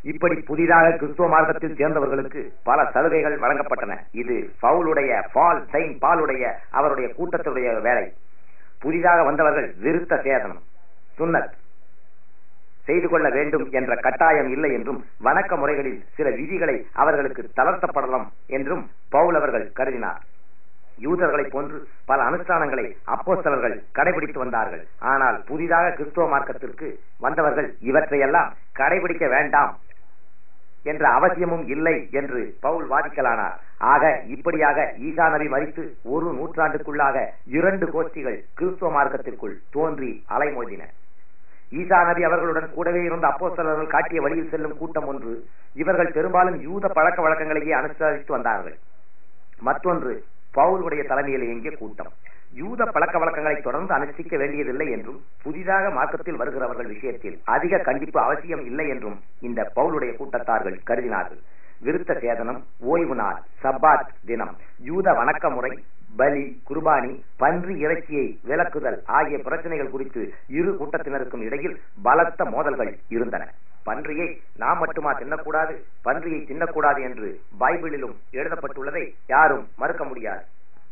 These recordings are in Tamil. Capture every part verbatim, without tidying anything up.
இப்படி புதிதாக கிறிஸ்துவ மார்க்கத்தில் சேர்ந்தவர்களுக்கு பல சலுகைகள் வழங்கப்பட்டன. இது பவுலுடைய பால் செயின்ட் பாலுடைய அவருடைய கூட்டத்துடைய வேலை. புதிதாக வந்தவர்கள் விருத்த சேதனம் சுன்னத் செய்து கொள்ள வேண்டும் என்ற கட்டாயம் இல்லை என்றும் வணக்க முறைகளில் சில விதிகளை அவர்களுக்கு தளர்த்தப்படலாம் என்றும் பவுல் அவர்கள் கருதினார். யூதர்களை போன்று பல அனுஷ்டானங்களை அப்போஸ்தலர்கள் கடைபிடித்து வந்தார்கள். ஆனால் புதிதாக கிறிஸ்துவ மார்க்கத்திற்கு வந்தவர்கள் இவற்றையெல்லாம் கடைபிடிக்க வேண்டாம் என்ற அவசியமும் இல்லை என்று பவுல் வாதிக்கலானார். ஆக இப்படியாக ஈசா நபி மரித்து ஒரு நூற்றாண்டுக்குள்ளாக இரண்டு கோஷ்டிகள் கிறிஸ்துவ மார்க்கத்திற்குள் தோன்றி அலைமோதின. ஈசா நபி அவர்களுடன் கூடவே இருந்த அப்போஸ்தலர்கள் காட்டிய வழியில் செல்லும் கூட்டம் ஒன்று. இவர்கள் பெரும்பாலும் யூத பழக்க வழக்கங்களையே அனுசரித்து வந்தார்கள். மற்றொன்று பவுலுடைய தலைமையில் இயங்கிய கூட்டம். யூத பழக்க வழக்கங்களை தொடர்ந்து அனுஷ்டிக்க வேண்டியதில்லை என்றும் புதிதாக மார்க்கத்தில் வருகிறவர்கள் விஷயத்தில் அதிக கண்டிப்பு அவசியம் இல்லை என்றும் இந்த பவுலுடைய கூட்டத்தார்கள் கருதினார்கள். விருத்த சேதனம், ஓய்வு நாள், சப்பாத் தினம், யூத வணக்க முறை, பலி, குர்பானி, பன்றி இறைச்சியை விலக்குதல் ஆகிய பிரச்சனைகள் குறித்து இரு கூட்டத்தினருக்கும் இடையில் பலத்த மோதல்கள் இருந்தன. பன்றியை நாம் மட்டுமா தின்னக்கூடாது, பன்றியை தின்னக்கூடாது என்று பைபிளிலும் எழுதப்பட்டுள்ளதை யாரும் மறுக்க முடியாது.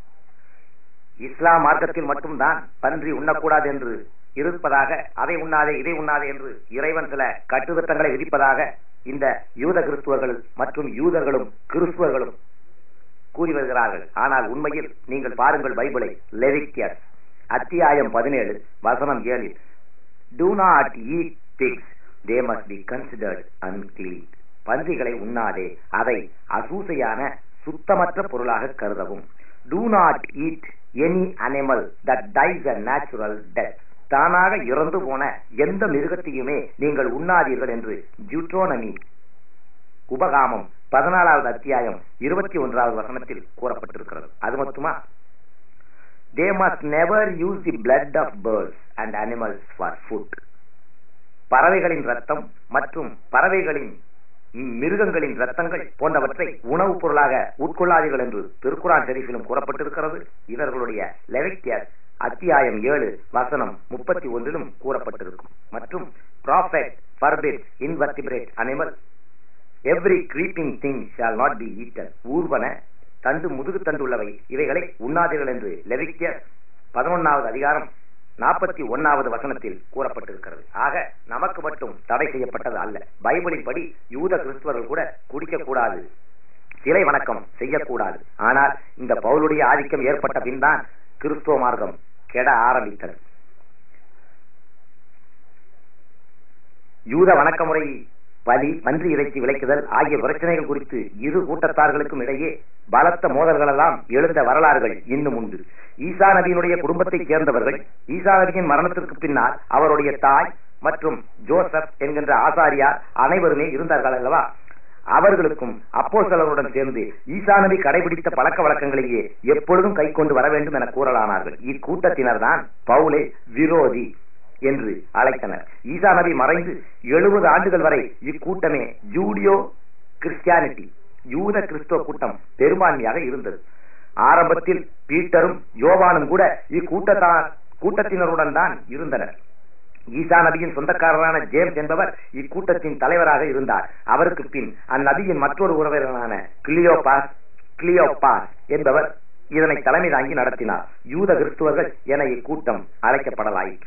இஸ்லாம் மார்க்கத்தில் மட்டும்தான் பன்றி உண்ணக்கூடாது என்று இருப்பதாக, அதை உண்ணாதே இதை உண்ணாதே என்று இறைவன் சில கட்டுத்திட்டங்களை விதிப்பதாக இந்த யூத கிறிஸ்துவர்கள் மற்றும் யூதர்களும் கிறிஸ்துவர்களும் கூறி வருகிறார்கள். ஆனால் உண்மையில் நீங்கள் பாருங்கள் பைபிளை. லெவிட்டியஸ் அத்தியாயம் பதினேழு வசனம் ஏழில், do not eat pigs, they must be considered unclean. பன்றிகளை உண்ணாதே, அதை அசூசையான சுத்தமற்ற பொருளாக கருதவும். do not eat any animal that dies a natural death. தானாக இறந்து போன எந்த மிருகத்தையுமே நீங்கள் உண்ணாதீர்கள் என்று டியூட்ரோனமி உபகாமம் பதினாலாவது அத்தியாயம் இருபத்தி ஒன்றாவது வசனத்தில் கூறப்பட்டிருக்கிறது. அது மட்டுமா, they must never use the blood of birds and animals for food. பறவைகளின் ரத்தம் மற்றும் பறவைகளின் மிருகங்களின் ரத்தங்கள் போன்றவற்றை உணவுப் பொருளாக உட்கொள்ளாதீர்கள் என்று திருக்குரான் ஷரீஃபிலும் கூறப்பட்டிருக்கிறது. இவர்களுடைய லெவிட்டியஸ் அத்தியாயம் ஏழு வசனம் முப்பத்தி ஒன்றிலும் கூறப்பட்டிருக்கும். மற்றும் prophet forbids invertebrate animal, every creeping thing shall not be eaten. ஊர்வன தண்டு முதுகு தண்டு உள்ளவை இவைகளை உண்ணாதீர்கள் என்று லெவிட்டியஸ் பதினொன்னாவது அதிகாரம் நாற்பத்தி ஒன்னாவது வசனத்தில் கூறப்பட்டிருக்கிறது. ஆக நமக்கு மட்டும் தடை செய்யப்பட்டது அல்ல. பைபிளின் படி யூத கிறிஸ்துவர்கள் கூட குடிக்க கூடாது, சிலை வணக்கம் செய்யக்கூடாது. ஆனால் இந்த பவுலுடைய ஆதிக்கம் ஏற்பட்ட பின் தான் கிறிஸ்துவ மார்க்கம் கெட ஆரம்பித்தது. யூத வணக்க முறை, பலி, பன்றி இறைச்சி விளைக்குதல் ஆகிய பிரச்சனைகள் குறித்து இரு கூட்டத்தார்களுக்கும் இடையே பலத்த மோதல்கள் எல்லாம் எழுந்த வரலாறுகள் இன்னும் உண்டு. ஈசா நபியினுடைய குடும்பத்தைச் சேர்ந்தவர்கள் ஈசா நபியின் மரணத்திற்கு பின்னால் அவருடைய தாய் மற்றும் ஜோசப் என்கின்ற ஆசாரியார் அனைவருமே இருந்தார்கள் அல்லவா? அவர்களுக்கும் அப்போஸ்தலர்களுடன் சேர்ந்து ஈசா நபி கடைபிடித்த பழக்க வழக்கங்களையே எப்பொழுதும் கை கொண்டு வர வேண்டும் என கூறலானார்கள். இக்கூட்டத்தினர் தான் பவுலை விரோதி என்று அழைத்தனர். ஈசா நபி மறைந்து எழுபது ஆண்டுகள் வரை இக்கூட்டமே ஜூடியோ கிறிஸ்டியானிட்டி யூத கிறிஸ்துவ கூட்டம் பெரும்பான்மையாக இருந்தது. ஆரம்பத்தில் பீட்டரும் யோவானும் கூட இக்கூட்டத்தா கூட்டத்தினருடன் தான் இருந்தனர். ஈசா நபியின் சொந்தக்காரரான ஜேம்ஸ் என்பவர் இக்கூட்டத்தின் தலைவராக இருந்தார். அவருக்கு பின் அந்நபியின் மற்றொரு உறவினரான கிளியோபாஸ் கிளியோபாஸ் என்பவர் இதனை தலைமை தாங்கி நடத்தினார். யூத கிறிஸ்துவர்கள் என இக்கூட்டம் அழைக்கப்படலாயிற்று.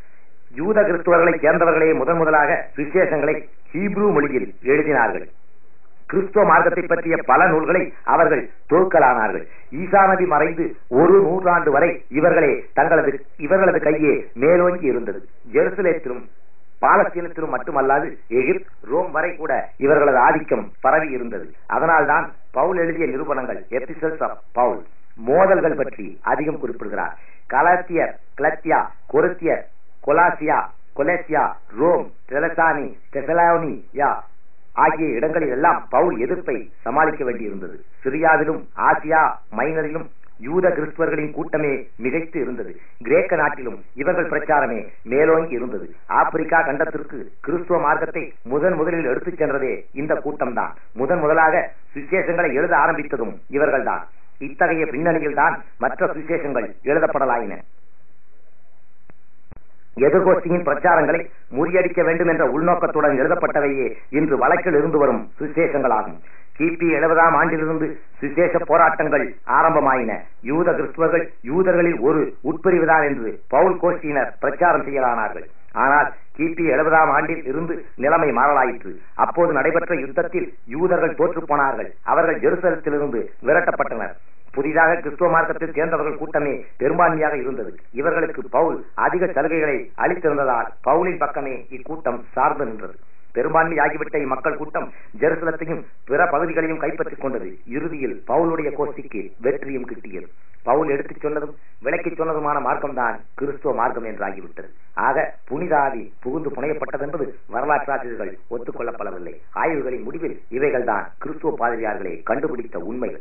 யூத கிறிஸ்துவர்களை சேர்ந்தவர்களே முதன் முதலாக சுவிசேஷங்களை ஹீப்ரூ மொழியில் எழுதினார்கள். கிறிஸ்துவ மார்க்கத்தை பற்றிய பல நூல்களை அவர்கள் தொகுக்கலானார்கள். ஈசா நபி மறைந்து ஒரு நூற்றாண்டு வரை இவர்களே தங்களது இவர்களது கையே மேலோங்கி இருந்தது. ஜெருசலேத்திலும் பாலஸ்தீனத்திலும் மட்டுமல்லாது எகிப்து, ரோம் வரை கூட இவர்களது ஆதிக்கம் பரவி இருந்தது. அதனால்தான் பவுல் எழுதிய நிரூபணங்கள் எபிசல்ஸ் ஆஃப் பவுல் மோதல்கள் பற்றி அதிகம் குறிப்பிடுகிறார். கலாத்தியர், கிளத்தியா, கொரிந்தியர், கொலாசியா, கொலேசியா, ரோம், தெலசானி, தெசலோனியா ஆகிய இடங்களில் எல்லாம் பவுல் எதிர்ப்பை சமாளிக்க வேண்டியிருந்தது. சிரியாவிலும் ஆசியா மைனரிலும் யூத கிறிஸ்துவர்களின் கூட்டமே மிகைத்து இருந்தது. கிரேக்க நாட்டிலும் இவர்கள் பிரச்சாரமே மேலோங்கி இருந்தது. ஆப்பிரிக்கா கண்டத்திற்கு கிறிஸ்துவ மார்க்கத்தை முதன் முதலில் எடுத்துச் சென்றதே இந்த கூட்டம்தான். முதன் முதலாக சுவிசேஷங்களை எழுத ஆரம்பித்ததும் இவர்கள்தான். இத்தகைய பின்னணியில் தான் மற்ற சுவிசேஷங்கள் எழுதப்படலாயின. எதிர்கோஷ்டியின் பிரச்சாரங்களை முறியடிக்க வேண்டும் என்ற உள்நோக்கத்துடன் எழுதப்பட்டவையே இன்று வழக்கில் இருந்து வரும் சுவிசேஷங்களாகும். கிபி எழுபதாம் ஆண்டிலிருந்து சுவிசேஷ போராட்டங்கள் ஆரம்பமாயின. யூத கிறிஸ்துவர்கள் யூதர்களில் ஒரு உட்பிரிவுதான் என்று பவுல் கோஷ்டியினர் பிரச்சாரம் செய்யலானார்கள். ஆனால் கிபி எழுபதாம் ஆண்டில் இருந்து நிலைமை மாறலாயிற்று. அப்போது நடைபெற்ற யுத்தத்தில் யூதர்கள் தோற்று போனார்கள். அவர்கள் ஜெருசலத்திலிருந்து விரட்டப்பட்டனர். புதிதாக கிறிஸ்துவ மார்க்கத்தில் சேர்ந்தவர்கள் கூட்டமே பெரும்பான்மையாக இருந்தது. இவர்களுக்கு பவுல் அதிக சலுகைகளை அளித்திருந்ததால் பவுலின் பக்கமே இக்கூட்டம் சார்ந்து நின்றது. பெரும்பான்மையாகிவிட்ட இம்மக்கள் கூட்டம் ஜெருசலத்தையும் பிற பகுதிகளையும் கைப்பற்றிக் கொண்டது. இறுதியில் பவுலுடைய கோஷ்டிக்கு வெற்றியும் கிட்டியது. பவுல் எடுத்துச் சொன்னதும் விளக்கிச் சொன்னதுமான மார்க்கம்தான் கிறிஸ்துவ மார்க்கம் என்றாகிவிட்டது. ஆக புனிதாதி புகுந்து புனையப்பட்டது என்பது வரலாற்றாசிரியர்கள் ஒத்துக்கொள்ளப்படவில்லை. ஆய்வுகளின் முடிவில் இவைகள்தான் கிறிஸ்துவ பாதிரியார்களை கண்டுபிடித்த உண்மைகள்.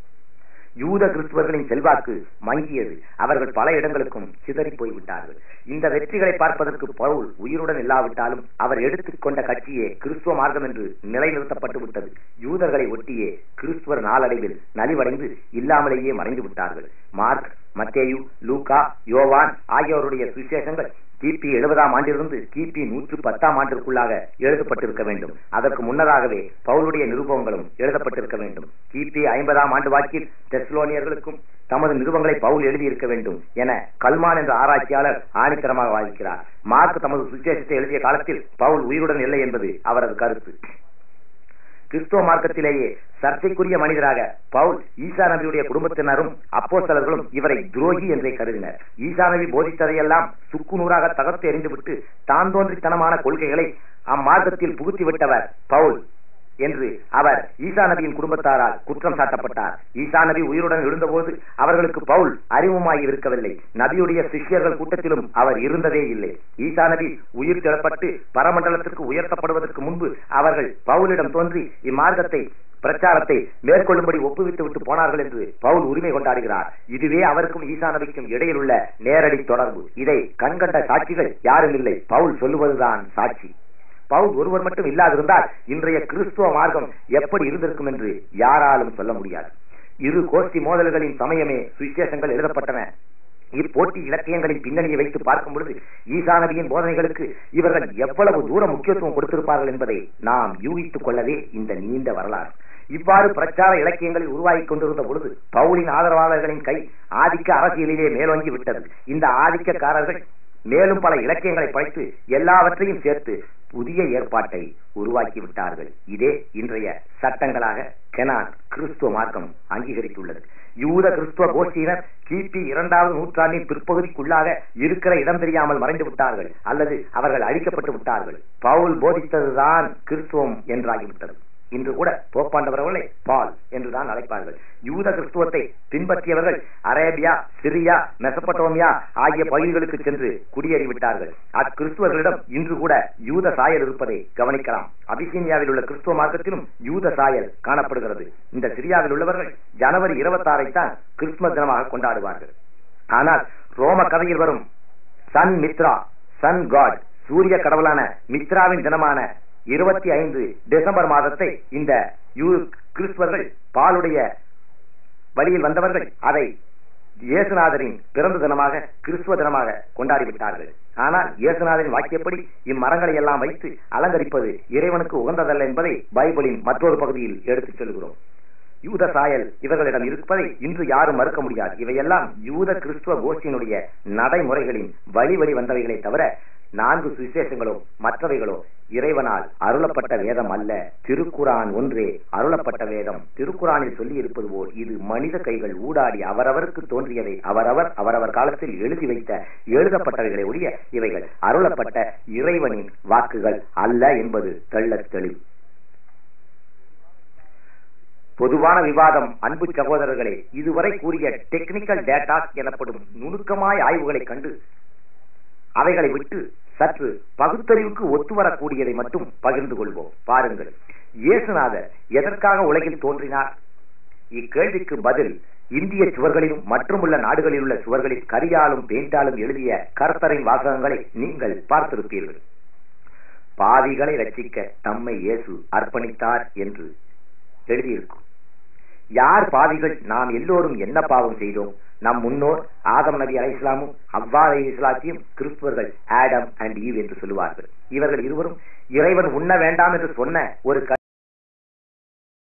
யூத கிறிஸ்துவர்களின் செல்வாக்கு மங்கியது. அவர்கள் பல இடங்களுக்கும் சிதறி போய்விட்டார்கள். இந்த வெற்றிகளை பார்ப்பதற்கு பவுல் உயிருடன் இல்லாவிட்டாலும் அவர் எடுத்துக்கொண்ட கட்சியே கிறிஸ்துவ மார்க்கம் என்று நிலைநிறுத்தப்பட்டு விட்டது. யூதர்களை ஒட்டியே கிறிஸ்துவர் நாளடைவில் நலிவடைந்து இல்லாமலேயே மறைந்து விட்டார்கள். மார்க், மத்தேயு, லூக்கா, யோவான் ஆகியோருடைய சுவிசேஷங்கள் கிபி எழுபதாம் ஆண்டிலிருந்து கிபி நூற்று பத்தாம் ஆண்டிற்குள்ளாக எழுதப்பட்டிருக்க வேண்டும். அதற்கு முன்னதாகவே பவுலுடைய நிருபங்களும் எழுதப்பட்டிருக்க வேண்டும். கிபி ஐம்பதாம் ஆண்டு வாக்கில் தெசலோனியர்களுக்கும் தமது நிருபங்களை பவுல் எழுதியிருக்க வேண்டும் என கல்மான் என்ற ஆராய்ச்சியாளர் ஆணித்தரமாக வாதிக்கிறார். மார்க் தமது சுவிசேஷத்தை எழுதிய காலத்தில் பவுல் உயிருடன் இல்லை என்பது அவரது கருத்து. கிறிஸ்துவ மார்க்கத்திலேயே சர்ச்சைக்குரிய மனிதராக பவுல் ஈசா நபியுடைய குடும்பத்தினரும் அப்போஸ்தலர்களும் இவரை துரோகி என்றே கருதினர். ஈசா நபி போதித்ததையெல்லாம் சுக்குநூறாக தகர்த்து எறிந்துவிட்டு தான் தோன்றித்தனமான கொள்கைகளை அம்மார்க்கத்தில் புகுத்திவிட்டவர் பவுல் என்று அவர் ஈசா நபியின் குடும்பத்தாரால் குற்றம் சாட்டப்பட்டார். ஈசா நபி உயிருடன் எழுந்தபோது அவர்களுக்கு பவுல் அறிமுகமாகி இருக்கவில்லை. நபியுடைய சிஷ்யர்கள் கூட்டத்திலும் அவர் இருந்ததே இல்லை. ஈசா நபி உயிர் திறப்பட்டு பரமண்டலத்திற்கு உயர்த்தப்படுவதற்கு முன்பு அவர்கள் பவுலிடம் தோன்றி இம்மார்க்கத்தை பிரச்சாரத்தை மேற்கொள்ளும்படி ஒப்புவித்து விட்டு போனார்கள் என்று பவுல் உரிமை கொண்டாடுகிறார். இதுவே அவருக்கும் ஈசா நபிக்கும் இடையில் உள்ள நேரடி தொடர்பு. இதை கண்கண்ட சாட்சிகள் யாரும் இல்லை. பவுல் சொல்லுவதுதான் சாட்சி. பவுல் ஒருவர் மட்டும் இல்லாதிருந்தால் இன்றைய கிறிஸ்துவ மார்க்கம் எப்படி இருந்திருக்கும் என்று யாராலும் சொல்ல முடியாது. இரு கோஷ்டி மோதல்களின் சமயமே சுவிசேஷங்கள் எழுதப்பட்டன. இப்போட்டி இலக்கியங்களின் பின்னணியை வைத்து பார்க்கும் பொழுது ஈசா நபியின் போதனைகளுக்கு இவர்கள் எவ்வளவு தூரம் முக்கியத்துவம் கொடுத்திருப்பார்கள் என்பதை நாம் யூகித்துக் கொள்ளவே இந்த நீண்ட வரலாறு. இவ்வாறு பிரச்சார இலக்கியங்களில் உருவாகிக் கொண்டிருந்த பொழுது பவுலின் ஆதரவாளர்களின் கை ஆதிக்க அரசியலிலே மேலோங்கி விட்டது. இந்த ஆதிக்கக்காரர்கள் மேலும் பல இலக்கியங்களை படைத்து எல்லாவற்றையும் சேர்த்து புதிய ஏற்பாட்டை உருவாக்கி விட்டார்கள். இதே இன்றைய சட்டங்களாக கெனான் கிறிஸ்துவ மார்க்கம் அங்கீகரித்துள்ளது. யூத கிறிஸ்துவ கோஷ்டியினர் கிபி இரண்டாவது நூற்றாண்டின் பிற்பகுதிக்குள்ளாக இருக்கிற இடம் தெரியாமல் மறைந்து விட்டார்கள் அல்லது அவர்கள் அழிக்கப்பட்டு விட்டார்கள். பவுல் போதித்ததுதான் கிறிஸ்துவம் என்றாகிவிட்டது. இன்று கூட போப்பாண்டவர்களை பால் என்றுதான் அழைப்பார்கள். யூத கிறிஸ்துவத்தை பின்பற்றியவர்கள் அரேபியா, சிரியா, மெசபடோமியா ஆகிய பகுதிகளுக்கு சென்று குடியேறிவிட்டார்கள். அக்கிறிஸ்துவர்களிடம் இன்று கூட யூத சாயல் இருப்பதை கவனிக்கலாம். அபிசீனியாவில் உள்ள கிறிஸ்துவ மார்க்கத்திலும் யூத சாயல் காணப்படுகிறது. இந்த சிரியாவில் உள்ளவர்கள் ஜனவரி இருபத்தி ஆறை தான் கிறிஸ்துமஸ் தினமாக கொண்டாடுவார்கள். ஆனால் ரோம கதையில் வரும் சன் மித்ரா, சன் காட், சூரிய கடவுளான மித்ராவின் தினமான இருபத்தி ஐந்து டிசம்பர் மாதத்தை இந்த கிறிஸ்துவர்கள் பாலுடைய வழியில் வந்தவர்கள் அதை இயேசுநாதரின் பிறந்த தினமாக கிறிஸ்துவ தினமாக கொண்டாடிவிட்டார்கள். ஆனால் இயேசுநாதரின் வாக்கியப்படி இம்மரங்களை எல்லாம் வைத்து அலங்கரிப்பது இறைவனுக்கு உகந்ததல்ல என்பதை பைபிளின் மற்றொரு பகுதியில் எடுத்துச் சொல்கிறோம். யூத சாயல் இவர்களிடம் இருப்பதை இன்று யாரும் மறுக்க முடியாது. இவையெல்லாம் யூத கிறிஸ்துவ கோஷ்டியினுடைய நடைமுறைகளின் வழி வழி வந்தவைகளை தவிர நான்கு சுவிசேஷங்களோ மற்றவைகளோ இறைவனால் அருளப்பட்ட வேதம் அல்ல. திருக்குரான் ஒன்றே அருளப்பட்ட வேதம். திருக்குரானில் சொல்லி இருப்பது போல் இது மனித கைகள் ஊடாடி அவரவருக்கு தோன்றியதை அவரவர் அவரவர் காலத்தில் எழுதி வைத்த எழுதப்பட்டவைகளை ஒழிய இவைகள் அருளப்பட்ட இறைவனின் வாக்குகள் அல்ல என்பது தெள்ளத் தெளிவு. பொதுவான விவாதம். அன்பு சகோதரர்களே, இதுவரை கூறிய டெக்னிக்கல் டேட்டாஸ் எனப்படும் நுணுக்கமாய் ஆய்வுகளை கண்டு அவைகளை விட்டு சற்று பகுத்தறிவுக்கு ஒத்துவரக்கூடியதை மட்டும் பகிர்ந்து கொள்வோம். பாருங்கள், இயேசுநாதர் எதற்காக உலகில் தோன்றினார்? இக்கேள்விக்கு பதில் இந்திய சுவர்களிலும் மற்றும் உள்ள நாடுகளில் உள்ள சுவர்களில் கரியாலும் பெயிண்டாலும் எழுதிய கர்த்தரின் வாசகங்களை நீங்கள் பார்த்திருப்பீர்கள். பாவிகளை ரட்சிக்க தம்மை இயேசு அர்ப்பணித்தார் என்று எழுதியிருக்கும். யார் பாவிகள்? நாம் எல்லோரும் என்ன பாவம் செய்தோம்? நம் முன்னோர் ஆதம் நபி அலை இஸ்லாமும் அவ்வா அலை இஸ்லாத்தையும் கிறிஸ்துவர்கள் ஆடம் அண்ட் ஈவ் என்று சொல்லுவார்கள். இவர்கள் இருவரும் இறைவன் உண்ண வேண்டாம் என்று சொன்ன ஒரு